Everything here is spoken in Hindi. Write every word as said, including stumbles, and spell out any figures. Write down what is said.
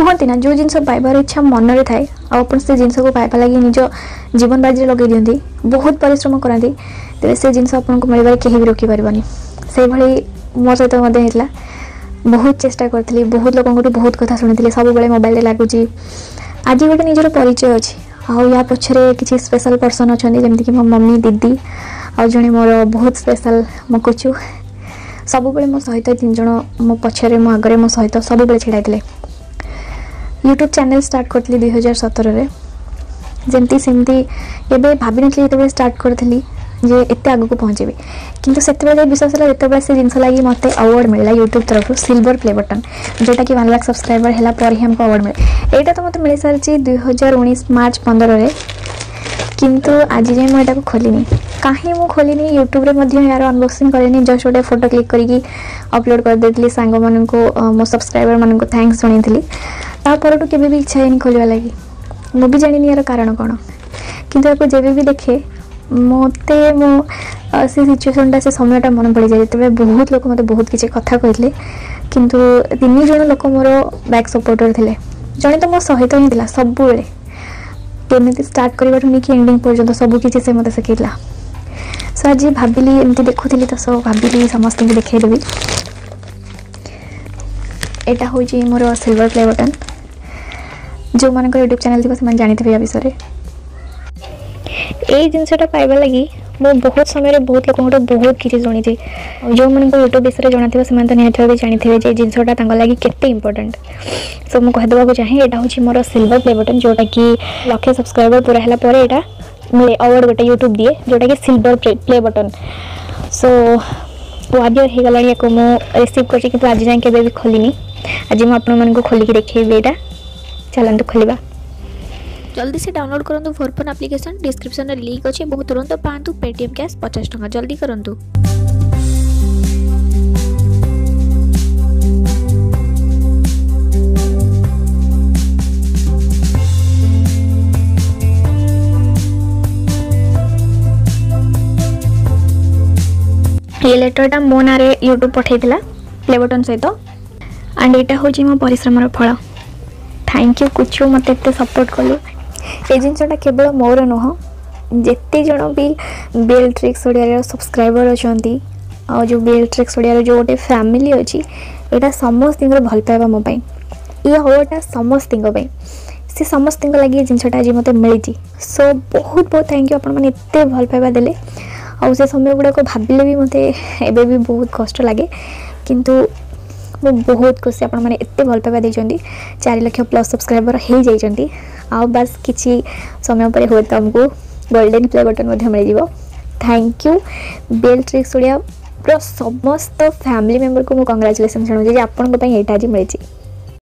कहते ना जो जिनस पाइबार इच्छा मन में थाए आप से जिनस को पाइबा लगी निज जीवन बाजी लगे दिखती बहुत परिश्रम करती तेज से जिनस आपको मिलबार कहीं भी रोकी पारबनी से भाई मो सहित होता बहुत चेष्टा करी बहुत लोक बहुत कथा शुणी सब बेले मोबाइल लगुच आज गोटे निजर परिचय अच्छी आउ या पछरे किसी स्पेशल पर्सन अच्छा जमीक मो मम्मी दीदी आ जड़े मोर बहुत स्पेशल मो कुचु सब बेले मो सहित तीन जन मो पछरे मो आगे मो सहित सब बेले छिड़ाई यूट्यूब चैनल स्टार्ट करी दुई हजार सतर जमती सेमती एवं भाभी नी जो स्टार्ट करी जे एत आग को पहुँचे किंतु से विश्वास है जो से जिन लगी मत अवार्ड मिला यूट्यूब तरफ सिल्वर प्ले बटन जोटा कि वन लाख सब्सक्राइबर है पर ही हमको अवार्ड मिले यहाँ तो मत मिल सारी दुई हजार उन्नीस मार्च पंद्रह किंतु आज जाए मुझे खोलनी कहीं मुझे खोलनी यूट्यूब रे यार अनबॉक्सिंग करेनी जस्ट गोटे फोटो क्लिक करके अपलोड कर देती सांग मान मो सब्सक्राइबर मान थैंक्स शुणी तापर के भी इच्छा है खोलवा लगी मु भी जानी यार कारण कौन किंतु आपको जब भी देखे मत मो से सिचुएसनटा से समयटा मन पड़ जाए तब बहुत लोग मत बहुत किसी कथा कहते किंतु तीन जन लोक मोर बैक सपोर्टर थे जड़े तो मो सहित ही था सब बेले केमी स्टार्ट करने कि एंडिंग पर्यटन सबकि से मत शिखेला सो आज भाविली एमती देखुली तो सो भाविली समस्त देखईदेवी यहाँ हूँ मोर सिल्वर प्ले बटन जो मान यूट्यूब चैनल थी से जानी या विषय ये जिनसटा पाइबा लगी मो बहुत समय बहुत लोक बहुत किसी शुणी जो मन यूट्यूब विषय जाना से तो निहत भी जानी थे जे जिनसटा लगी केते इंपोर्टेंट सो मुझे कहीदेक चाहे यहाँ हूँ मोर सिल्वर प्ले बटन जोटा कि लक्षे सब्सक्राइबर पूरा है यहाँ मिले अवार्ड गोटे यूट्यूब दिए जोटा कि सिल्वर प्ले बटन सो वन इयर हो गला या मुझे रिसीव कर आज जाए के खोलिनी आज मुझे खोलिकी देखिए यहाँ चलते खोलिबा जल्दी से डाउनलोड करंतु फोर फोन एप्लिकेशन डिस्क्रिप्शन में लिंक अच्छे बहुत तुरंत पाँच पेटीएम कैश पचास टका जल्दी करंतु। ये लेटरटा मो ना यूट्यूब पठाइला प्ले बटन सहित एंड यहाँ हूँ मो परिश्रम फल थैंक यू कुछ मत सपोर्ट कलु ये जिनटा केवल मोर नुह जिते जन भी बेल ट्रिक्स ओडिया सब्सक्राइबर अच्छा आ जो बेल ट्रिक्स ओडिया जो गोटे फैमिली अच्छी यहाँ समस्त भल पाइबा मो ये अवार्डटा समस्त सी समस्त लगे जिनटा आज मत मिली सो बहुत बहुत थैंक यू आपण मैंने एत भल पाइबा देले आ से समय गुड़ाक भाविले भी मत एबे भी बहुत कष्ट लगे किंतु मु बहुत खुशी आपण मैंने एत भल पाइबा देइचंदी चार लाख प्लस सब्सक्राइबर हो जाइचंदी आ बस किसी समय पर हो तो हमको गोल्डन प्ले बटन मिल जाव thank you bell tricks Odia पूरा समस्त फैमिली मेंबर को मु कांग्रेचुलेशन जनाऊँ जे आपण को आज मिली।